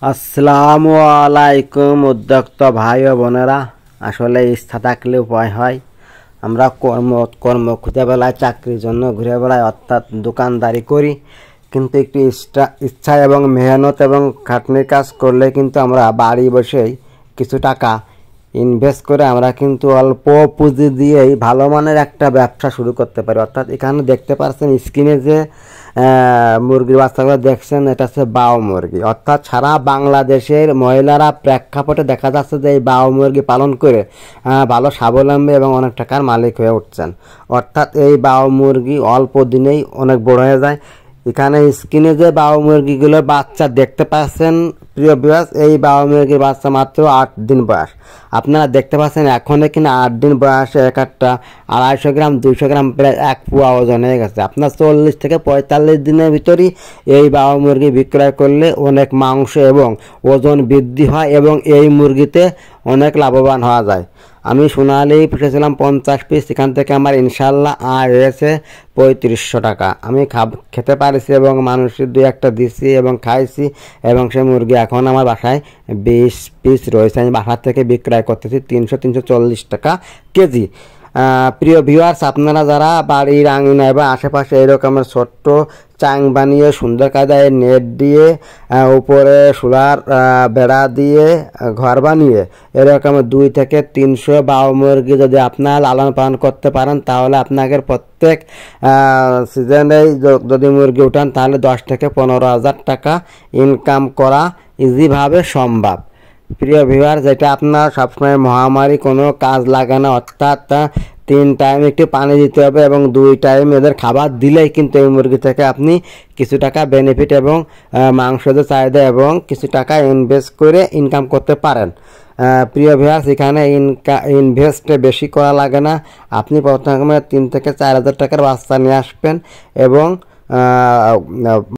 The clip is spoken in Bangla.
আসসালামু আলাইকুম উদ্যোক্তা ভাই ও বোনেরা। আসলে ইচ্ছা থাকলে উপায় হয়। আমরা কর্ম খুঁজে বেলায় চাকরির জন্য ঘুরে বেড়াই, অর্থাৎ দোকানদারি করি। কিন্তু একটু ইচ্ছা এবং মেহনত এবং খাটনির কাজ করলে কিন্তু আমরা বাড়ি বসেই কিছু টাকা ইনভেস্ট করে আমরা কিন্তু অল্প পুঁজি দিয়েই ভালো মানের একটা ব্যবসা শুরু করতে পারি। অর্থাৎ এখানে দেখতে পাচ্ছেন স্ক্রিনে যে মুরগির বাচ্চাগুলো দেখছেন, এটা হচ্ছে বাও মুরগি। অর্থাৎ সারা বাংলাদেশের মহিলারা প্রেক্ষাপটে দেখা যাচ্ছে যে এই বাও মুরগি পালন করে ভালো স্বাবলম্বী এবং অনেক টাকার মালিক হয়ে উঠছেন। অর্থাৎ এই বাও মুরগি অল্প দিনেই অনেক বড় হয়ে যায়। এখানে স্ক্রিনে যে বাও মুরগিগুলোর বাচ্চা দেখতে পাচ্ছেন প্রিয় ভিউয়ার্স, এই বাও মুরগির বাচ্চা মাত্র 8 দিন বয়স। আপনারা দেখতে পাচ্ছেন এখনই কিনা 8 দিন বয়সে এক একটা 250 গ্রাম 200 গ্রাম প্রায় 1 পোয়া ওজন হয়ে গেছে। আপনার 40 থেকে 45 দিনের ভিতরই এই বাও মুরগি বিক্রয় করলে অনেক মাংস এবং ওজন বৃদ্ধি হয় এবং এই মুরগিতে অনেক লাভবান হওয়া যায়। আমি সোনালি পুষেছিলাম 50 পিস, এখান থেকে আমার ইনশাল্লাহ আয় হয়েছে 3500 টাকা। আমি খেতে পারিছি এবং মানুষের 2-1টা দিছি এবং খাইছি, এবং সে মুরগি এখন আমার বাসায় 20 পিস রয়েছে। আমি বাসা থেকে বিক্রয় করতেছি 300-340 টাকা কেজি। প্রিয় ভিউয়ার্স, আপনারা যারা বাড়ির আঙিনায় বা আশেপাশে এরকমের ছোট্ট চাং বানিয়ে সুন্দর কায়দায় নেট দিয়ে উপরে সোলার বেড়া দিয়ে ঘর বানিয়ে এরকম 2 থেকে 300 বাও মুরগি যদি আপনার লালন পালন করতে পারেন, তাহলে আপনাকে প্রত্যেক সিজনেই যদি মুরগি উঠান তাহলে 10 থেকে 15,000 টাকা ইনকাম করা ইজিভাবে সম্ভব। প্রিয় ভিউয়ার, যেটা আপনার সবসময় মহামারী কোনো কাজ লাগে না। অর্থাৎ 3 টাইম একটু পানি দিতে হবে এবং 2 টাইম এদের খাবার দিলেই কিন্তু এই মুরগি থেকে আপনি কিছু টাকা বেনিফিট এবং মাংসের চাহিদা এবং কিছু টাকা ইনভেস্ট করে ইনকাম করতে পারেন। প্রিয় ভিউয়ার্স, এখানে ইনভেস্ট বেশি করা লাগে না। আপনি প্রথমে 3 থেকে 4,000 টাকার বাচ্চা নিয়ে আসবেন এবং